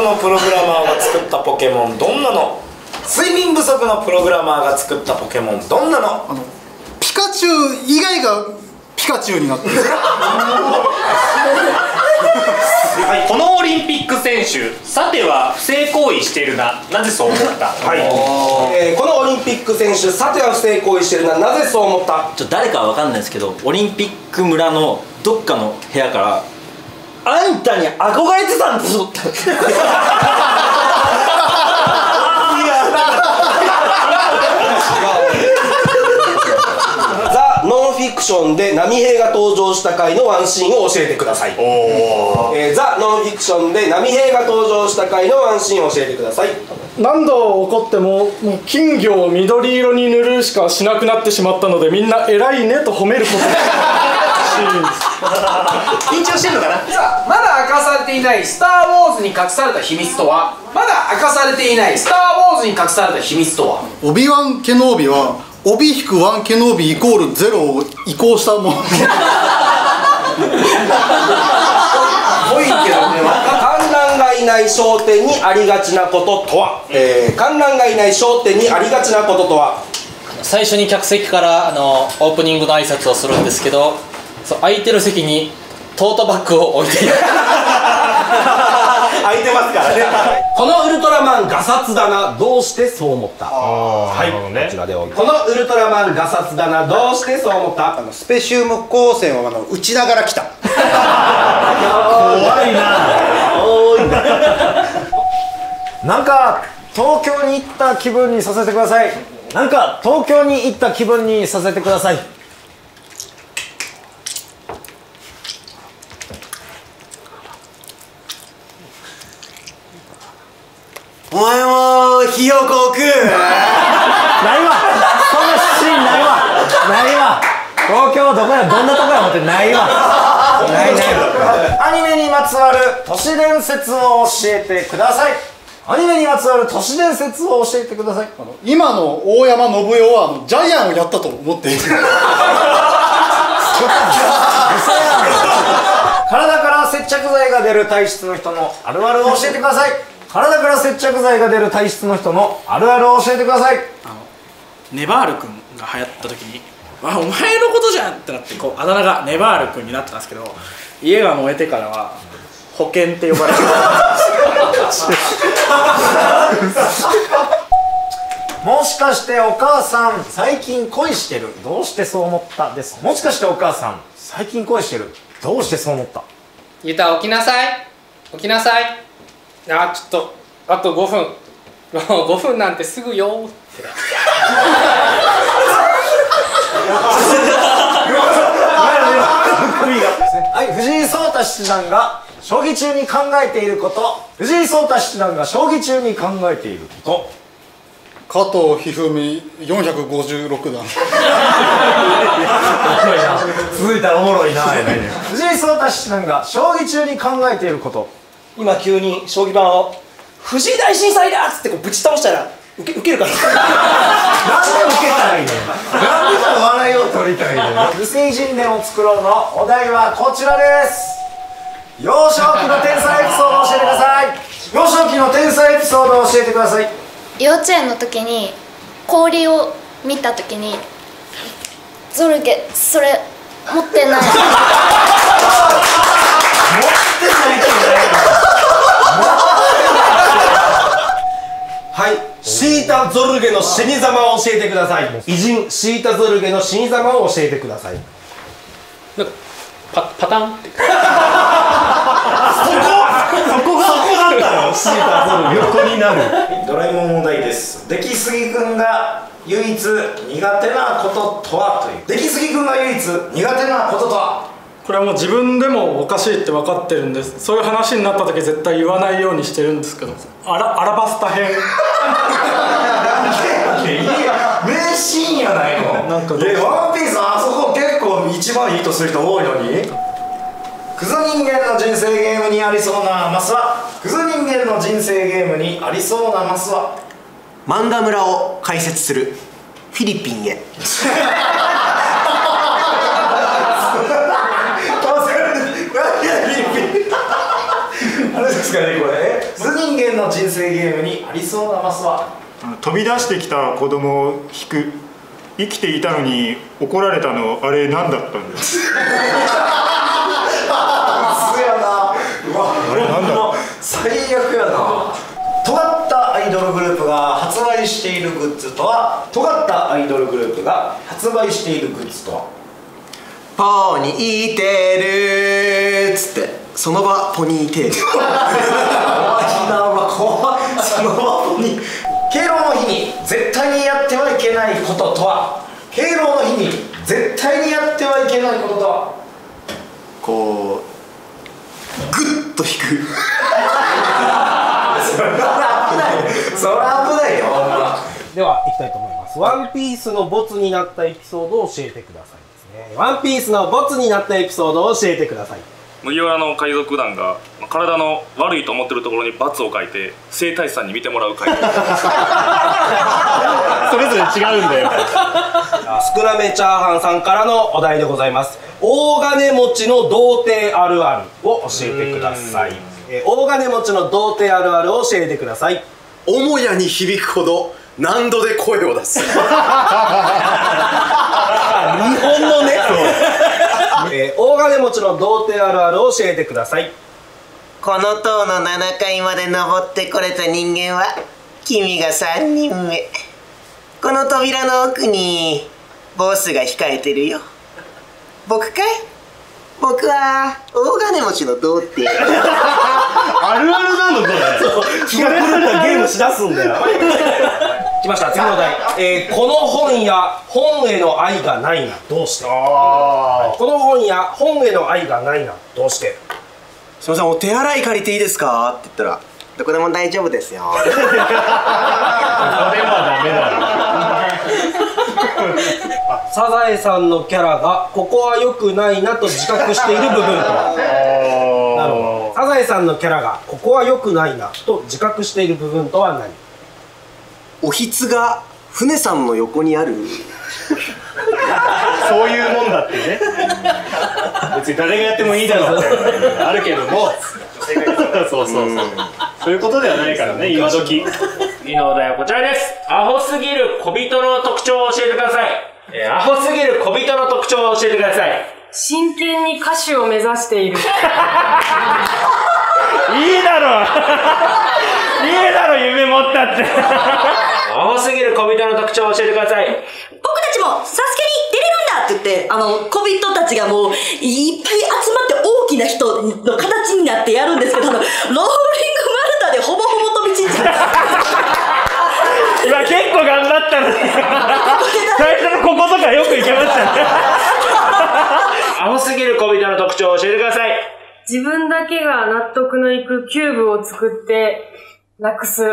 のプログラマーが作ったポケモンどんなの？睡眠不足のプログラマーが作ったポケモンどんなの？ ピカチュウ以外がピカチュウになってるこのオリンピック選手、さては不正行為しているな、なぜそう思った？ このオリンピック選手、さては不正行為してるな、なぜそう思った？ 誰かは分かんないですけど、オリンピック村のどっかの部屋から「あんたに憧れてたんでしょ」ってザ・ノンフィクションで波平が登場した回のワンシーンを教えてください。ザ・ノンフィクションで波平が登場した回のワンシーンを教えてください。 何度怒っても金魚を緑色に塗るしかしなくなってしまったので、みんな偉いねと褒めること緊張してんのかな。 さあ、まだ明かされていないスター・ウォーズに隠された秘密とは？まだ明かされていないスター・ウォーズに隠された秘密とは？ オビワン・ケノービは帯引くワン・ケノービイコールゼロを移行したものぽいけどね。 観覧がいない商店にありがちなこととは？観覧がいない商店にありがちなこととは？ 最初に客席からオープニングの挨拶をするんですけど、空いてる席にトートバッグを置いている空いてますからねこのウルトラマンガサツだな、どうしてそう思った？はい、こちらでこのウルトラマンガサツだな、どうしてそう思った？ スペシウム光線を打ちながら来た怖いななんか東京に行った気分にさせてください。なんか東京に行った気分にさせてください。 お前もひよこ食う？ ないわ、そんなシーンないわ、ないわ。東京どこや、どんなとこや思ってないわ。ないない。アニメにまつわる都市伝説を教えてください。アニメにまつわる都市伝説を教えてください。 今の大山信代はジャイアンをやったと思っている体から接着剤が出る体質の人のあるあるを教えてください。体から接着剤が出る体質の人のあるあるを教えてください。 ネバール君が流行った時に「あ、お前のことじゃん!」ってなって、こうあだ名がネバール君になったんですけど、家が燃えてからは保険って呼ばれてもしかしてお母さん最近恋してる、どうしてそう思った？です。もしかしてお母さん最近恋してる、どうしてそう思った？ ゆた、起きなさい、起きなさい。あ、ちょっとあと5分5分なんてすぐよってはい、藤井聡太七段が将棋中に考えていること。藤井聡太七段が将棋中に考えていること。 加藤一二三456段続いたらおもろいな。藤井聡太七段が将棋中に考えていること。 今急に将棋盤を藤井大震災だっつってこうぶち倒したらウケるからなんで受けたらいいの？なんで笑いを取りたいの？未成人伝を作ろうのお題はこちらです。幼少期の天才エピソードを教えてください。幼少期の天才エピソードを教えてください。 幼稚園の時に氷を見た時に「ゾルゲそれ持ってない」 はい、シータゾルゲの死に様を教えてください。偉人シータゾルゲの死に様を教えてください。 なんかパタンってそこなんだよ。シータゾルゲ横になる。ドラえもん問題です。出来すぎくんが唯一苦手なこととはという。出来すぎくんが唯一苦手なこととは。 これはもう自分でもおかしいって分かってるんです。そういう話になった時絶対言わないようにしてるんですけど、アラバスタ編名シーンやないの。 なんかワンピースあそこ結構一番いいとする人多いのに。クズ人間の人生ゲームにありそうなマスは、クズ人間の人生ゲームにありそうなマスは、 漫画村を開設する、フィリピンへ。 あれですかね、これ。クズ人間人生ゲームにありそうなマスは？ 飛び出してきた子供を引く。生きていたのに怒られたの、あれ何だったんです？ うそやな。うわ、 あれなんだ。 最悪やな。尖ったアイドルグループが発売しているグッズとは？尖ったアイドルグループが発売しているグッズとは？ ポニーテールっつってその場ポニーテールその場ポニー。敬老の日に絶対にやってはいけないこととは？敬老の日に絶対にやってはいけないこととは？ こうグッと引くそれは危ない。それは危ないよ、ほんま。 ではいきたいと思います。ワンピースのボツになったエピソードを教えてくださいですね。ワンピースのボツになったエピソードを教えてください。 麦わらの海賊団が体の悪いと思ってるところに×を書いて整体師さんに見てもらう回それぞれ違うんだよ。 スクラメチャーハンさんからのお題でございます。大金持ちの童貞あるあるを教えてください。大金持ちの童貞あるあるを教えてください。 母屋に響くほど何度で声を出す。 日本のね。大金持ちの童貞あるあるを教えてください。 この塔の7階まで登ってこれた人間は君が3人目。この扉の奥にボスが控えてるよ。僕かい？僕は大金持ちの童貞。 あるあるなのこれ。 気が狂ったゲームしだすんだよ。来ました、次のお題。この本や本への愛がないな、どうして？この本や本への愛がないな、どうして？ すいません、お手洗い借りていいですかって言ったら、どこでも大丈夫ですよ。 それはダメだろ。 サザエさんのキャラがここは良くないなと自覚している部分とは？なるほど。サザエさんのキャラがここは良くないなと自覚している部分とは何？ おひつが船さんの横にある。 そういうもんだってね。別に誰がやってもいいだろうってあるけども、そうそういうことではないからね、今時。 次のお題はこちらです。アホすぎる小人の特徴を教えてください。アホすぎる小人の特徴を教えてください。 真剣に歌手を目指している。 いいだろいいだろ、夢持ったって。 アホすぎる小人の特徴を教えてください。 僕たちもサスケに出れるんだって言って、小人たちがもういっぱい集まって大きな人の形になってやるんですけど、ローリング丸太でほぼほぼ飛び散っちゃう。 今結構頑張ったのに最初のこことかよくいけましたね。 アホすぎる小人の特徴を教えてください。 自分だけが納得のいくキューブを作ってなくす。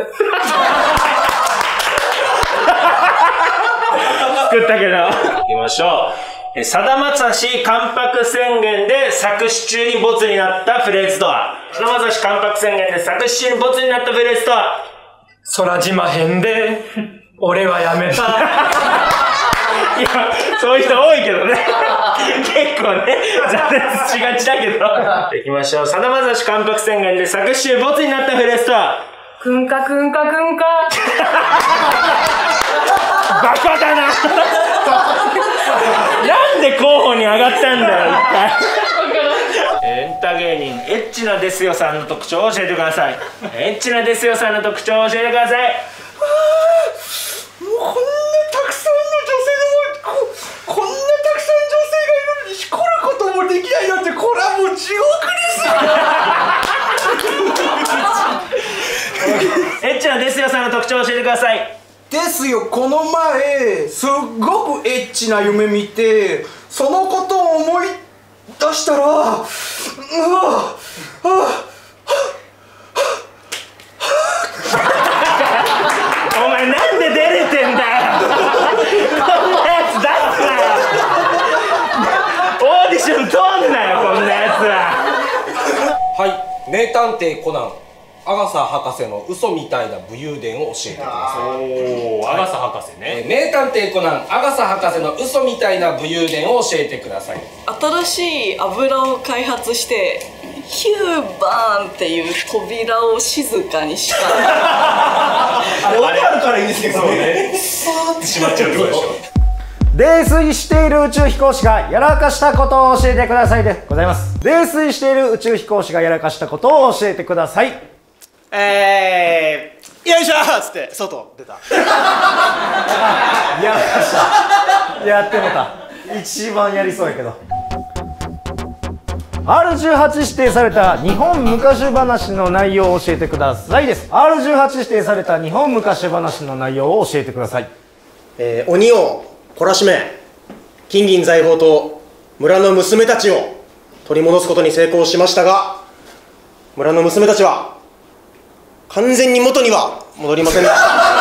作ったけど。行きましょう。さだまさし関白宣言で作詞中にボツになったフレーズとは？さだまさし関白宣言で作詞中にボツになったフレーズとは？ 空島編で俺はやめた。いや、そういう人多いけどね。結構ね、挫折しがちだけど。 行きましょう。さだまさし関白宣言で作詞中ボツになったフレーズとは？ くんかくんかくんか。 バカだな。なんで候補に上がったんだよ、一回。 エンタ芸人エッチなですよさんの特徴を教えてください。エッチなですよさんの特徴を教えてください。 もうこんなたくさんの女性のこんなたくさん女性がいるのにしこることもできないなんて、これはもう地獄です。エッチなですよさんの特徴を教えてください。 ですよ、この前すっごくエッチな夢見て、そのことを思い出したら、 お前なんで出れてんだよ。こんなやつ出すなよ。オーディション通んなよ、こんなやつは。 はい、名探偵コナンアガサ博士の嘘みたいな武勇伝を教えてください。 おー、アガサ博士ね。 名探偵コナンアガサ博士の嘘みたいな武勇伝を教えてください。 新しい油を開発して 9番っていう扉を静かにしたあれ分かるからいいんですけどね、さーってしまっちゃうってことでしょ。 泥酔している宇宙飛行士がやらかしたことを教えてくださいでございます。泥酔している宇宙飛行士がやらかしたことを教えてください。 よいしょーっつって外出た。 やらかした。やってもた。一番やりそうやけど。R18 指定された日本昔話の内容を教えてくださいです。R18 指定された日本昔話の内容を教えてください。 鬼を懲らしめ、金銀財宝と村の娘たちを取り戻すことに成功しましたが、村の娘たちは完全に元には戻りませんでした。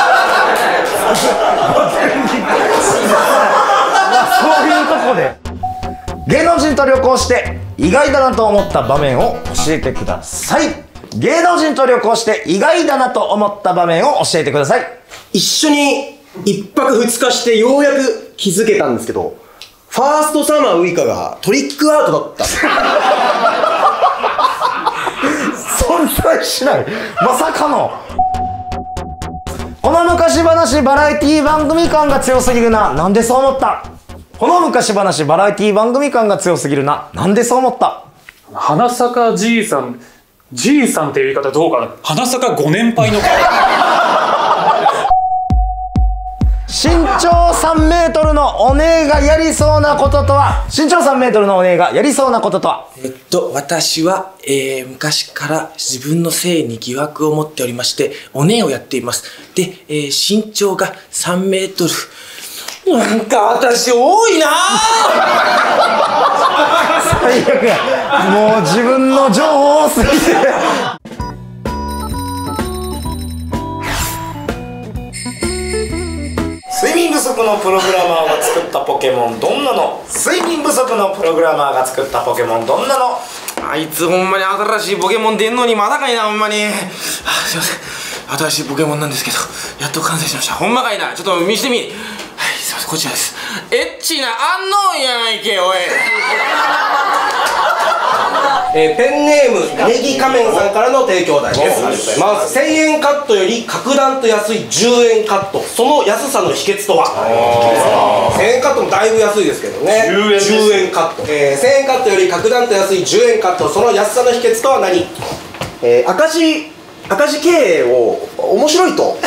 そういうとこで芸能人と旅行して意外だなと思った場面を教えてください。芸能人と旅行して意外だなと思った場面を教えてください。 一緒に1泊2日してようやく気づけたんですけど、ファーストサマーウイカがトリックアートだった。 存在しない。まさかの。この昔話バラエティ番組感が強すぎるな。なんでそう思った。この昔話バラエティ番組感が強すぎるな。なんでそう思った。 花坂じいさん、じいさんっていう言い方どうかな。花坂ご年配の方。 身長3メートルのお姉がやりそうなこととは。身長3メートルのお姉がやりそうなこととは。 私は、昔から自分の性に疑惑を持っておりまして、お姉をやっています。で、身長が3メートル。なんか私多いな最悪や。もう自分の情報多すぎて。睡眠不足のプログラマーが作ったポケモンどんなの。睡眠不足のプログラマーが作ったポケモンどんなの。 あいつほんまに新しいポケモン出んのにまだかいな、ほんまに。すいません、新しいポケモンなんですけど、やっと完成しました。ほんまかいな、ちょっと見してみ。はい、すいません、こちらです。エッチなアンノーンやないけ、おい。 ペンネームネギ仮面さんからの提供題です。ありがとうございます。1000円カットより格段と安い10円カット、その安さの秘訣とは。1000円カットもだいぶ安いですけどね。10円カット、1000円カットより格段と安い10円カット、その安さの秘訣とは何。 赤字経営を面白いと思っている。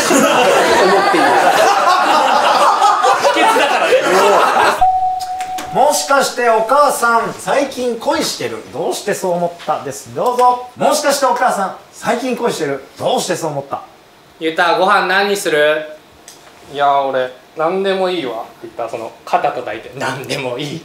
秘訣だからね。 もしかしてお母さん最近恋してる。どうしてそう思ったです。どうぞ。もしかしてお母さん最近恋してる。どうしてそう思った。 ゆうた、ご飯何にする。いや俺何でもいいわって言ったら、その肩叩いて何でもいい。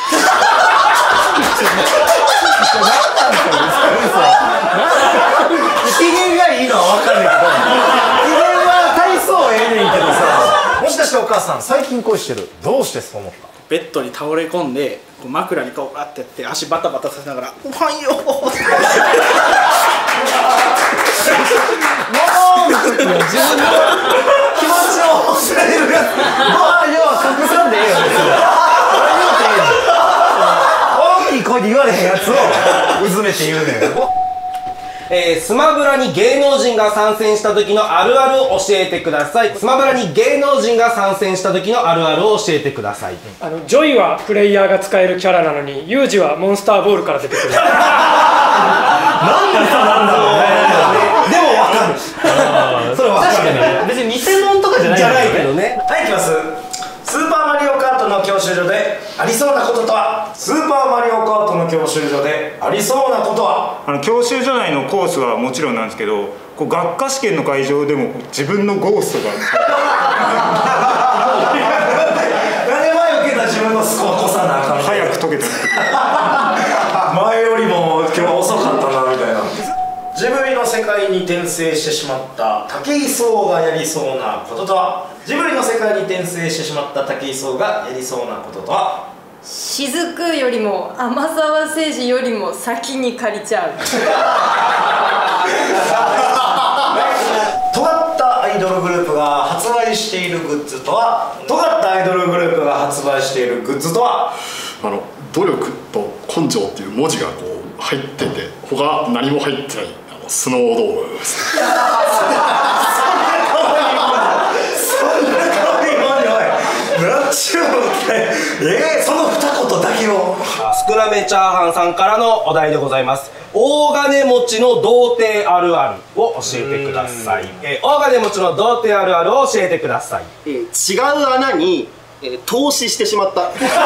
機嫌がいいのは分かんないけど、機嫌は体操ええねんけどさ。もしかしてお母さん最近恋してる。どうしてそう思った。 ベッドに倒れ込んでこう枕にこうバッてやって足バタバタさせながら「ご飯よー」って自分の気持ちを忘れるやつ。ご飯よー隠さんでええよ。大きい声で言われへんやつをうずめて言うねん。 スマブラに芸能人が参戦した時のあるあるを教えてください。スマブラに芸能人が参戦した時のあるあるを教えてください。 ジョイはプレイヤーが使えるキャラなのに、ユージはモンスターボールから出てくる。 なんだろうね。でも分かる。それ分かる。別に偽物とかじゃないけどね。はい、いきます。スーパーマリオカートの教習所でありそうなこととは。スーパーマリオカートの教習所でありそうなことは。 教習所内のコースはもちろんなんですけど、こう学科試験の会場でも自分のゴーストが何で前受けた自分のスコア越さなあかん。 早く解けた。 前よりも今日遅かったなみたいな。ジブリの世界に転生してしまった武井壮がやりそうなこととは。ジブリの世界に転生してしまった武井壮がやりそうなこととは。 雫よりも天沢誠治よりも先に借りちゃう。 尖ったアイドルグループが発売しているグッズとは。尖ったアイドルグループが発売しているグッズとは。 努力と根性っていう文字がこう入ってて他何も入ってないスノードームです。 その二言だけを。 少なめチャーハンさんからのお題でございます。大金持ちの童貞あるあるを教えてください。大金持ちの童貞あるあるを教えてください。 違う穴に投資してしまった。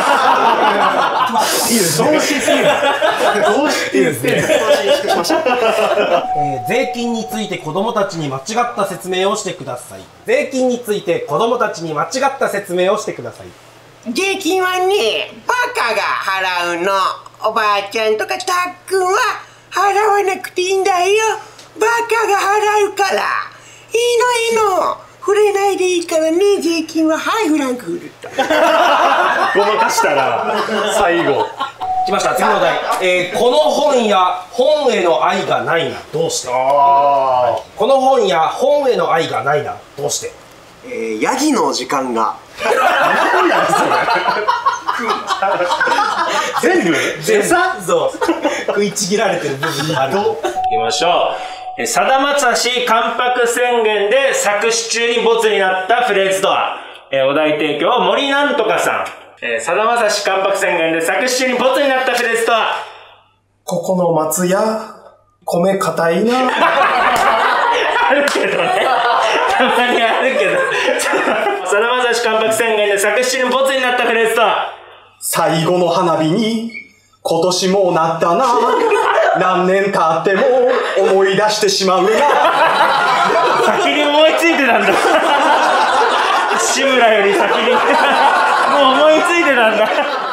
いいですね。投資っていう。投資っていいですね。投資しました。税金について子供たちに間違った説明をしてください。税金について子供たちに間違った説明をしてください。 税金はね、バカが払うの。おばあちゃんとかたっくんは払わなくていいんだよ。バカが払うから。いいの。触れないでいいからね、税金は。はい、フランクフルト。 ごまかしたら最後来ました、次のお題。この本や本への愛がないな、どうして。この本や本への愛がないな、どうして。 ヤギの時間が何なんそれ。全部餌そう食いちぎられてる部分がある。 いきましょう。さだまさし関白宣言で作詞中にボツになったフレーズとは。お題提供森なんとかさん。さだまさし関白宣言で作詞中にボツになったフレーズとは。 ここの松屋米硬いな。 あるけどね、たまにあるけど。さだまさし関白宣言で作詞中にボツになったフレーズとは。 最後の花火に今年もなったな。何年経っても思い出してしまうな。 先に思いついてたんだ。志村より先にもう思いついてたんだ。